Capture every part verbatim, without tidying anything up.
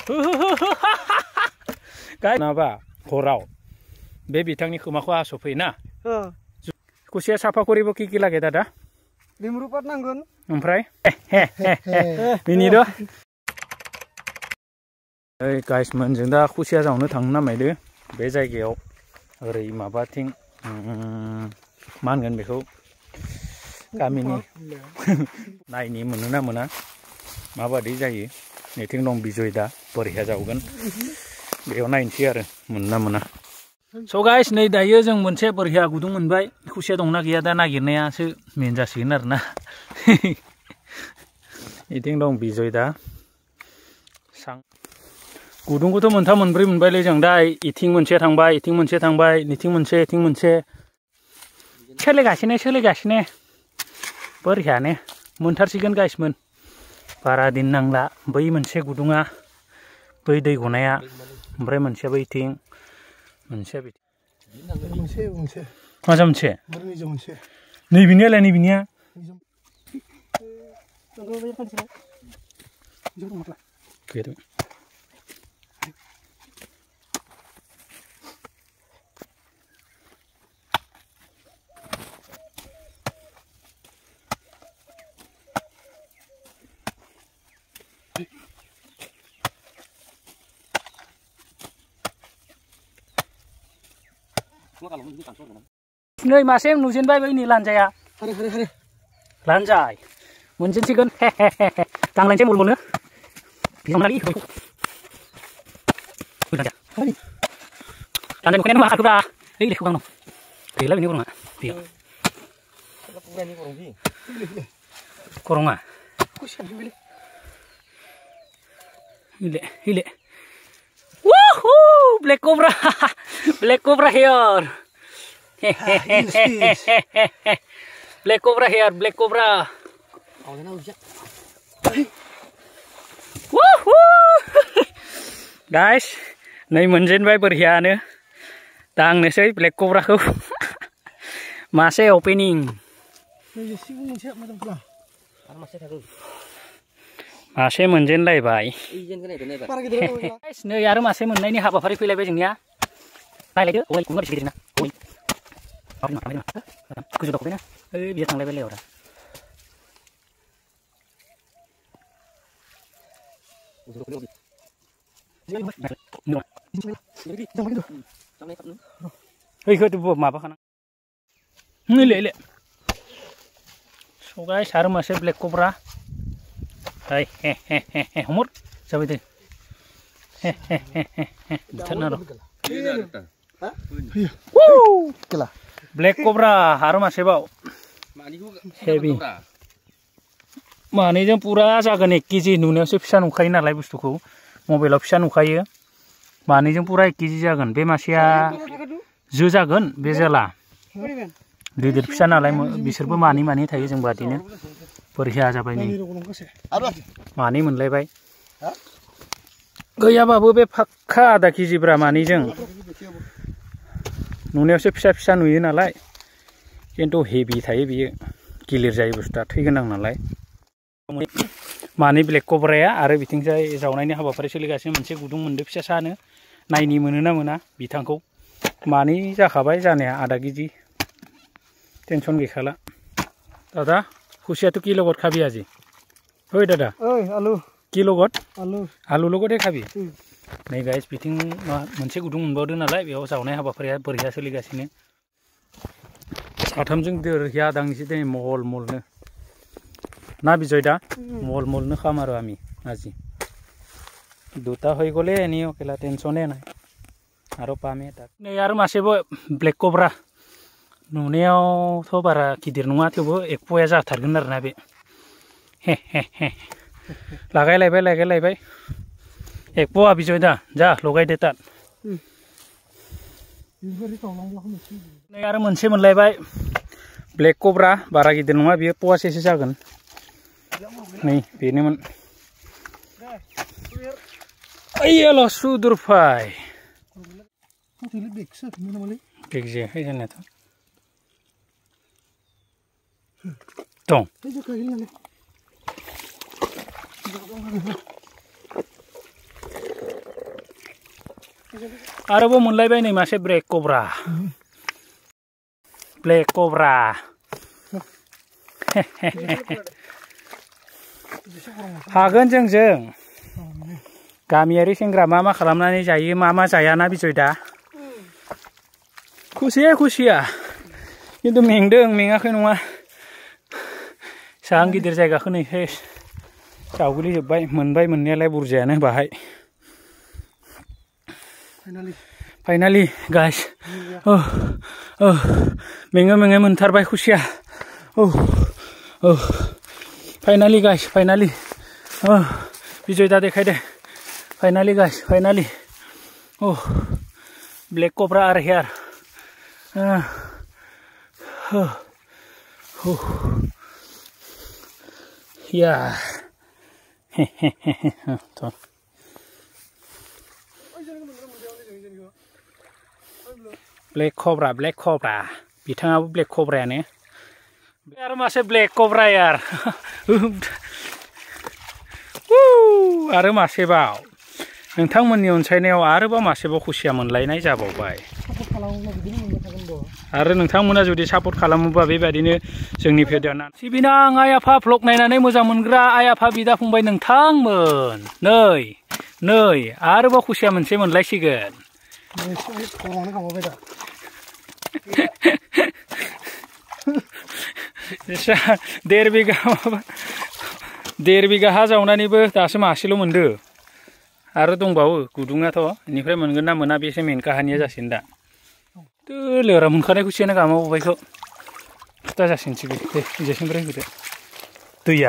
गाय नाबा हराव बे बिथांनि खोमाखौ हास'फैना खुसिया साफा करिबो कि कि लागे दादा लिमरु पात नांगोन ओमफ्राय बिनिद' ओइ गाइस मोनजों दा खुसिया जावनो थांनो नामायदो बे जायगायाव ओरै माबाथिं मा होनगोन बेखौ गामिनि नायनि मोनोना मोना माबादि जायो नैथिं दं बिजय दा बरिया जावगोन बेयाव नायनोसै आरो मोनोना मोना स' गाइस नै दायो जों मोनसे बरिया गुदुं मोनबाय खुसिया दंना गैया दा नागिरनायासो मेन जासिगोन आरोना इथिं दं बिजय दा सां गुदुंखौथ' मोनथाम मोनब्रै मोनबायलै जों दा इथिं मोनसे थांबाय इथिं मोनसे थांबाय इथिं मोनसे इथिं मोनसे सोलिगासिनो सोलिगासिनो बरियानो मोनथारसिगोन गाइसमोन बारा दिन नांला बै मोनसे गुदुङा बै दै गनाया ओमफ्राय मोनसेया बैथिं मोनसेया बिथिं मोनसे मोनसे माजा मोनसे मोनसे नैबिनियालाय नैबिनिया नै मासे नुजेनबाय बैनि लानजाया लानजाय मोनजेनसिगोन दांलायनोसै मलमलनो बिहामनानै लानजाय नुखानायानो मा खारखोब्रा ओइ लेखौ गांनाव गैला बेनि गरङा बेयाव गरङा इले इले Woohoo! Black Cobra! Black Cobra here! Black Cobra here, Black Cobra! Woohoo! Guys, नै मोनजेनबाय बरियानो दांनोसै Black Cobraखौ मासे ओपनिं मासे मोनजेनलायबाय नै आरो मासे मोननायनि हाबाफारि फैलायबाय जोंनिया नायलायदो ओइ गुमा बेसे गिदिरना ओइ गोजौ दावखोबायना ओइ बियो थांलायबाय लेवरा ओइ होदो माबाखाना नैले ले स' गाइस आरो मासे ब्लेक कब्रा Hey, he he he he, humor, sabi deh. He he he he he, bukan naro. Woo, kela. Black Cobra, harum masih bau. Heavy. Mana yang pura jaga nek kiji nunya sih bisa nukain nalai bustuku, mobil bisa nukai ya. Mana yang pura kiji jagan, be masih zo jagan, be jala. Lider bisa nalai, bisa ber mani mani thai jeng batinya. Beriya जाबाय नै मानै मोनलायबाय गैयाबाबो बे फाक्का आधा केजिब्रा मानैजों नुनायावसो फिसा फिसा नुयो नालाय खिन्थु हेभि थायो बियो गिलिर जायो बुस्थुआ थै गोनां नालाय मानै ब्लेक कब्राया आरो बिथिंजाय जावनायनि हाबाफारि सोलिगासिनो मोनसे गुदुं मोनदो फिसा सानो नायनि मोनोना मोना बिथांखौ मानै जाखाबाय जानाया आधा केजि टेनसन गैखाला दादा खुसिया तो किलोगत खाबि আজি ओइ दादा ओइ आलु किलोगत आलु आलु लगते खाबि नै गाइस बिथिं मोनसे गुदुं मोनबावदो नालाय बेयाव जावनाय हाबाफारिया बरिया सोलिगासिनो साथामजों दरिया दांनोसै दिनै मल मलनो ना बिजय दा मल मलनो खामारो आमी আজি দুটা হৈ গলে এনি অকেলা টেনশনে নাই আৰু পামে তাক नै আৰু মাছেबो ব্লেক कब्रा नुनायावथ' बारा गिदिर नङा थेवबो एक पया जाथारगोन आरोना बे हे हे हे लागायलायबाय लागायलायबाय एक पवा बिजय दा जा लगायदो तात नै आरो मोनसे मोनलायबाय ब्लेक कब्रा बारा गिदिर नङा बियो पवासेसो जागोन नै बेनोमोन ओइयाल' सुदुरफाय बेग जायाखै जानायाथ' dong आरोबाव मोनलायबाय नै मासे ब्लेक कब्रा ब्लेक कब्रा हागोन जोंजों गामियारि सेंग्रा मा मा खालामनानै जायो मा मा जायाना बिजय दा खुसिया खुसिया खिन्थु मेंदों मेङाखै नङा साहां गिदिर जायगाखौ नै जावग्लिजोब्बाय मोनबाय मोननायालाय बुरजायानो बाहाय फाइनालि गाइस oh oh मेङो मेङो मोनथारबाय खुसिया oh oh finally guys finally oh बिजय दा देखायदे finally guys finally oh black cobra are here uh oh oh yeah hehehe black cobra black cobra बिथाङाबो ब्लेक कब्रायानो आरो मासे ब्लेक कब्रा यार आरो मासेबाव नोंथांमोननि अनसायनायाव आरोबाव मासेबाव खुसिया मोनलायनाय जाबावबाय आरो नोंथांमोना जुदि सापर्ट खालामोबा बेबायदिनो जोंनि भिडिअ'ना सिबिनां आइ आफा भ्लग नायनानै मोजां मोनग्रा आइ आफा बिदा फंबाय नोंथांमोन नै नै आरोबाव खुसिया मोनसे मोनलायसिगोन देर बिगा देर बिगा हा जावनानैबो दासो मासेल' मोनदो आरो दंबावो गुदुङाथ' बेनिफ्राय मोनगोन ना मोना बेसो मेन काहानिया जासिगोन दा लोरा मोनखानाय खुसियानो गामावबायखौ खुथा जासिगोनसै बे दे इजेसिनिफ्राय होदो दैया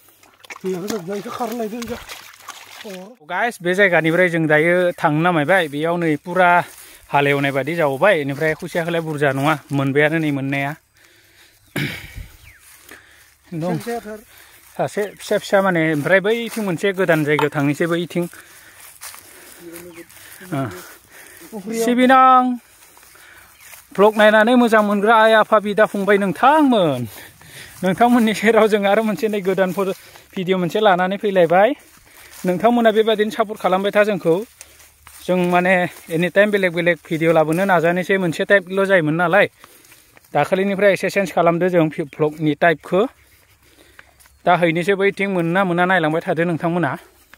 गाइस बे जायगानिफ्राय जों दायो थांनो नामायबाय बेयाव नै पुरा हालेवनाय बादि जावबाय बेनिफ्राय खुसियाखौलाय बुरजा नङा मोनबायानो नै मोननाया सासे फिसा फिसा माने ओमफ्राय बैथिं मोनसे गोदान जायगायाव थांनोसै बैथिं सिबिनां भ्लग नायनानै मोजां मोनग्रा आइ आफा बिदा फंबाय नोंथांमोन नोंथांमोननि सेराव जों आरो मोनसे नै गोदान भिडिअ मोनसे लानानै फैलायबाय नोंथांमोना बेबायदिनो सापर्ट खालामबाय था जोंखौ जों माने एनि टाइम बेलेग बेलेग भिडिअ लाबोनो नाजानोसै मोनसे टाइपल' जायोमोन नालाय दाखालिनिफ्राय एसे चेन्ज खालामदो जों भ्लगनि टाइपखौ दा हैनोसै बैथिं मोनना मोना नायलांबाय थादो नोंथांमोना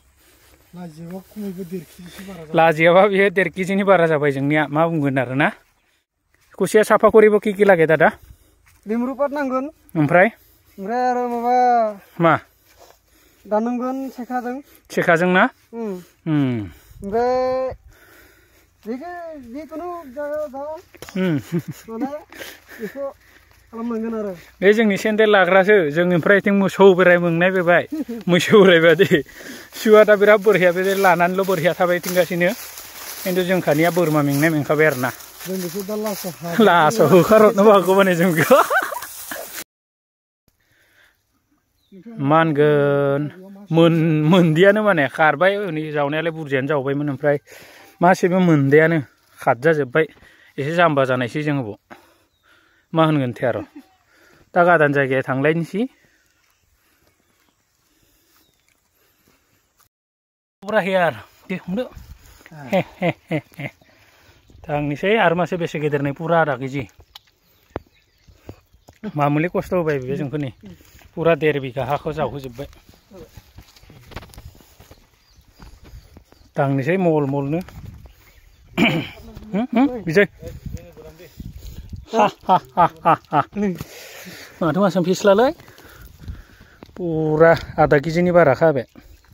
लाजियाबा बियो देर केजिनि बारा जाबाय जोंनिया मा बुंगोन आरोना खुसिया साफा करिब कि कि लागे दादा लिमरु पात नांगोन ओमफ्राय ओमफ्राय आरो माबा मा दाननांगोन सेखाजों सेखाजों ना उम उम ओमफ्राय बेखौ जिखुनु जागोन उम माने बेखौ खालामनांगोन आरो बे जोंनि सेन्देल लाग्रासो जोंनिफ्राय थिं मोसौ बोराय मोननाय बेबाय मोसौ बोराय बादि सुवा दा बिराद बरहिया बे लानानैल' बरहिया थाबाय थिंगासिनो खिन्थु जोंखानिया बोरमा मेंनाय मेंखाबाय आरोना जों बेखौ दा लासाव लासाव होखारहरनोबो हागौ माने जों बेखौ मानगोन मोन मोनदियानो माने खारबाय नै जावनायालाय बुरजायानो जावबायमोन ओमफ्राय मासेबो मोनदायानो खारजाजोब्बाय एसे जाम्बा जानायसै जोंबो मा होनगोन थै आरो दा गोदान जायगायाव थांलायनोसै हियार दे हमदो थांनोसै आरो मासे बेसे गेदेर नै पुरा आधा केजि मामुलि खस्थ' होबाय बे जोंखौ नै पुरा देर बिगा हाखौ जावहोजोब्बाय थांनोसै मल मलनो बिजय माथो मासों फिस्लालै पुरा आधा केजिनि बारा खाबाय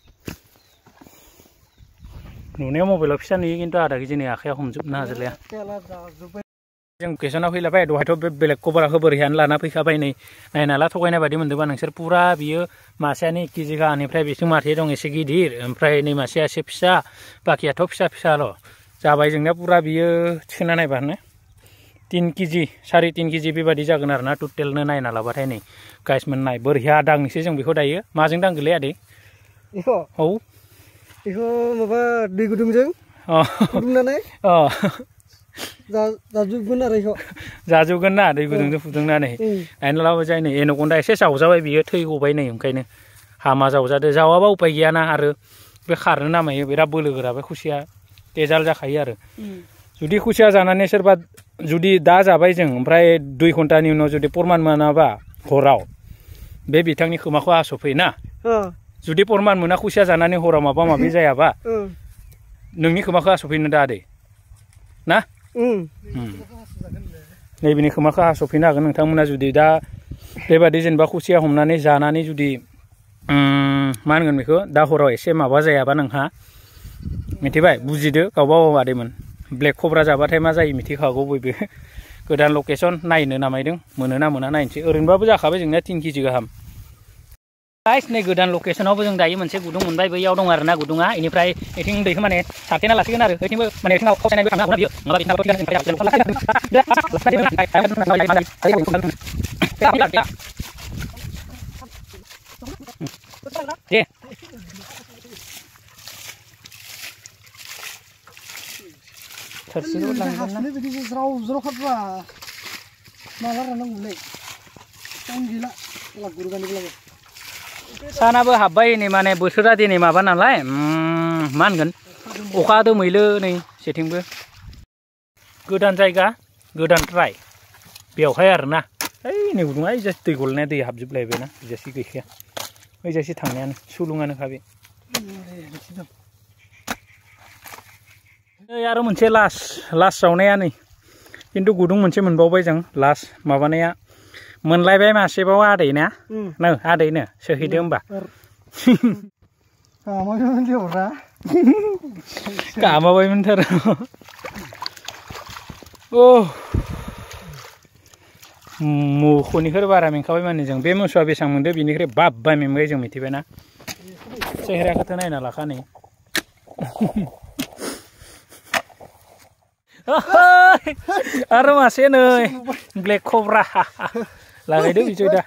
नुनायाव मबाइलाव फिसा नुयो खिन्थु आधा केजिनि आखाइयाव हमजोबनो हाजोबलाया जों केसनाव फैलाबाय दहायथ' बे बेलेग कभारखौ बोरैहानो लाना फैखाबाय नै नायना ला थगायनाय बायदि मोनदोंबा नोंसोर पुरा बियो मासेयानो एक केजि गाहानिफ्राय बेथिं मासे दं एसे गिदिर ओमफ्राय नै मासेया एसे फिसा बाखियाथ' फिसा फिसाल' जाबाय जोंना पुरा बियो थिखोना नायबानो तीन केजि साराय तीन केजि बेबायदि जागोन आरोना टटेलनो नायना लाबाथाय नै गाइस मोननाय बोरैहा दांनोसै जों बेखौ दायो माजों दांगोलै आदै बेखौ औ बेखौ माबा दै गुदुंजों फुदुंनानै अ जाजोबगोन आरो बेखौ जाजोबगोन ना दै गुदुंजों फुदुंनानै नायना लाबाय जाय नै एन'कन्दा एसे जावजाबाय बियो थै गबाय नै ओंखायनो हामा जावजादो जावाबा उपाय गैयाना आरो बे खारनो नामायो बिराद बोलो गोरा बे खुसिया तेजाल जाखायो आरो जुदि खुसिया जानानै सोरबा जुदि दा जाबाय जों ओमफ्राय दुइ घन्टानि उनाव जुदि परमान मोनाबा हराव बे बिथांनि खोमाखौ हास'फैयोना जुदि परमान मोना खुसिया जानानै हराव माबा माबि जायाबा नोंनि खोमाखौ हास'फैनो दा आदै ना नैबेनि खोमाखौ हास'फैनो हागोन नोंथांमोना जुदि दा बेबादि जेनेबा खुसिया हमनानै जानानै जुदि मा होनगोन बेखौ दा हराव एसे माबा जायाबा नोंहा मिथिबाय बुजिदो गावबा गाव आदैमोन ब्लेक कब्रा जाबाथाय मा जायो मिथिखागौ बयबो गोदान लकेसन नायनो नामायदों मोनो ना मोना नायनोसै ओरैनोबाबो जाखाबाय जोंनिया तिन केजि गाहाम गाइस नै गोदान लकेसनावबो जों दायो मोनसे गुदुं मोनबाय बैयाव दं आरोना गुदुङा इनिफ्राय इथिं दैखौ माने सारथेना लासिगोन आरो ओइथिंबो माने इथिं खावसायनानैबो थांनो हागौना बियो दे थोरसिखौ लांगोन ना बिदि ज्राव ज्राव खाबा माला राननांगौलै टाइम गैला ला गुरगानिब्लाबो सानाबो हाबबाय नै माने बोथोरा दिनै माबा नालाय मा होनगोन अखा दोमैलो नै सेथिंबो गोदान जायगा गोदान ट्राय बेवहाय आरोना ओइ नै गुदुङा ओइ जास्ट दै गलायनाय दै हाबजोबलायबायना बिजासि गैखाया ओइ जासि थांनायानो सुलुङानोखा बे नै आरो मोनसे लास्ट लास्ट जावनाया नै खिन्थु गुदुं मोनसे मोनबावबाय जों लास्ट माबानाया मोनलायबाय मासेबाव आदै ना नो आदैनो सोहैदो होमबा गामाबायमोनथार अ मोखौनिखौ बारा मेंखाबाय माने जों बे मोसौआ बेसेबां मोनदो बिनिख्रुइ बाब्बाय मेंबाय जों मिथिबायना सेहेराखौथ' नायना लाखा नै आरो मासे नै ब्लेक कब्रा लागायदो बिजय दा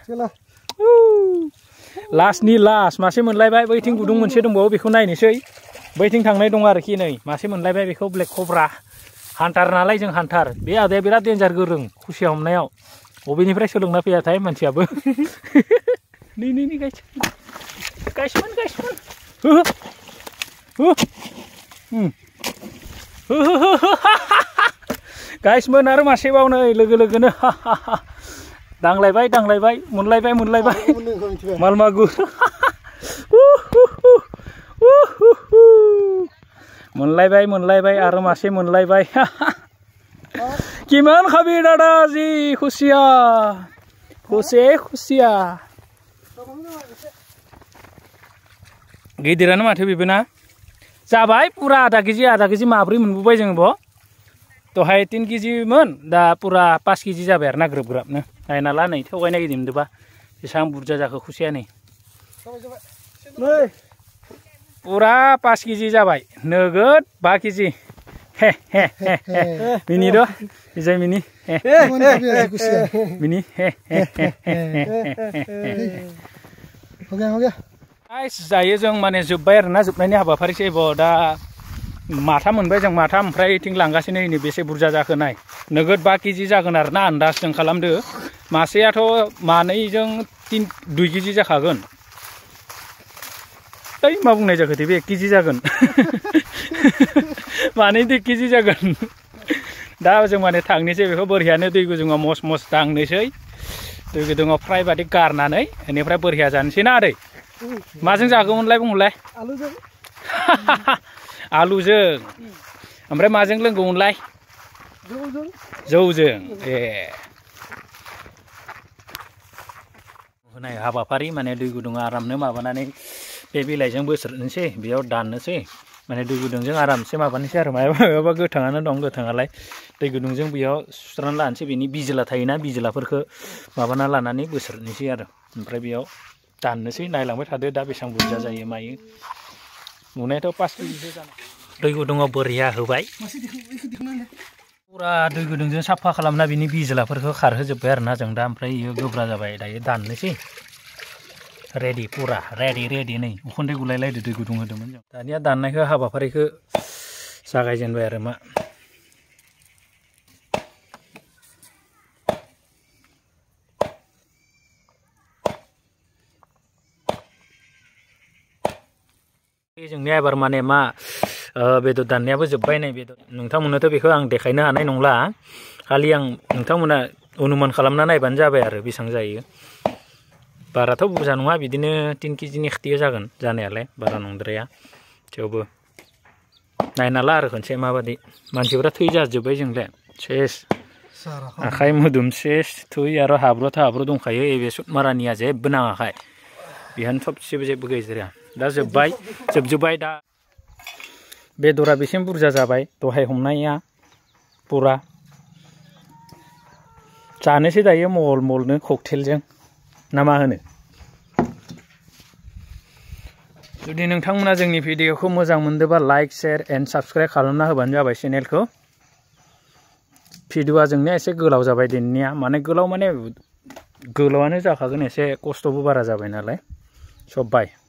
लास्टनि लास्ट मासे मोनलायबाय बैथिं गुदुं मोनसे दंबावो बेखौ नायनोसै बैथिं थांनाय दं आरोखि नै मासे मोनलायबाय बेखौ ब्लेक कब्रा हान्टार नालाय जों हान्टार बे आदाया बिराद डेन्जार गोरों खुसिया हमनायाव बबेनिफ्राय सोलोंना फैयाथाय मानसियाबो नै नै नै गाइसमोन गाइसमोन गाइसमोन आरो मासेबाव नै लोगो लोगोनो दांलायबाय दांलायबाय मोनलायबाय मोनलायबाय माल मागुर मोनलायबाय मोनलायबाय आरो मासे मोनलायबाय किमान खाबि दादा जि खुसिया खुसे खुसिया गिदिरानो माथो बेबो ना जाबाय पुरा आधा केजि आधा केजि माब्रै मोनबोबाय जों ब दहाय तिन केजिमोन दा पुरा पास केजि जाबाय आरो ना ग्रोब ग्राबनो नायना ला नै थगायनाय गिदिर मोनदोंबा बेसेबां बुरजा जाखो खुसिया नै पुरा पास केजि जाबाय नोगोद बा केजि हे हे हे हे मिनि र' बिजय मिनि हे मिनि हे हे हे जायो जों माने जोब्बाय आरोना जोबनायनि हाबाफारिसै ब दा माथाम मोनबाय जों माथाम ओमफ्राय इथिं लांगासिनो नै बेसे बुरजा जाखो नाय नोगोद बा केजि जागोन आरोना आन्दाज जों खालामदो मासेयाथ' मानैजों तिन दुइ केजि जाखागोन ओइ मा बुंनाय जाखो बे एक केजि जागोन मानै दुइ केजि जागोन दा जों माने थांनोसै बेखौ बोरैयानो दै गुदुङाव मस मस दांनोसै दै गुदुङाव फ्राय बादि गारनानै बेनिफ्राय बोरैया जानोसै ना आदै माजों जागौमोनलाय बुंलाय आलुजों आलुजों ओमफ्राय माजों लोंगौमोनलाय जौजों जौजों ए होनाय हाबाफारि माने दै गुदुङा आरामनो माबानानै बे बिलाइजों बोस्रोदनोसै बेयाव दाननोसै माने दै गुदुंजों आरामसे माबानोसै आरो मायाबा मायाबा गोथाङानो दं गोथाङालाय दै गुदुंजों बेयाव सुस्रानानै लानोसै बेनि बिजला थायोना बिजलाफोरखौ माबाना लानानै बोस्रोदनोसै आरो ओमफ्राय बेयाव दाननोसै नायलांबाय थादो दा बेसेबां बुरजा जायो मायो नुनायाथ' पास केजिसो जानाय दै गुदुङाव बोरिया होबाय पुरा दै गुदुंजों साफा खालामना बिनि बिजलाफोरखौ खारहोजोब्बाय आरोना जों दा ओमफ्राय इयो गोब्रा जाबाय दायो दाननोसै रेडि पुरा रेडि रेडि नै उखुन्दै गुलायलायदो दै गुदुं होदोंमोन जों दानिया दाननायखौ हाबाफारिखौ जागायजेनबाय आरो मा जोंनिया एबार माने मा बेदर दाननायाबो जोब्बाय नै बेदर नोंथांमोननोथ' बेखौ आं देखायनो हानाय नंला खालि आं नोंथांमोना अनुमान खालामना नायबानो जाबाय आरो बेसेबां जायो बाराथ' बुरजा नङा बिदिनो तिन केजिनि खाथियाव जागोन जानायालाय बारा नंद्राया थेवबो नायना ला आरो खनसे माबादि मानसिफोरा थै जाजोब्बाय जोंलाय सेस आखाइ मोदोम सेस थै आरो हाब्रुआथ' हाब्रु दंखायो एबे सुद मारानिया जेबो नाङाखाय बेहानो सबसेबो जेबो गैज्राया दा जोब्बाय जोबजोब्बाय दा बेदरा बेसेबां बुरजा जाबाय दहाय हमनाया पुरा जानोसै दायो मल मलनो ककटेलजों ना मा होनो जुदि नोंथांमोना जोंनि भिडिअखौ मोजां मोनदोंबा लाइक शेयार एन्ड साबस्क्राइब खालामना होबानो जाबाय चेनेलखौ भिडिअआ जोंनिया एसे गोलाव जाबाय दिनैनिया माने गोलाव माने गोलावानो जाखागोन एसे खस्थ'बो बारा जाबाय नालाय सब बाय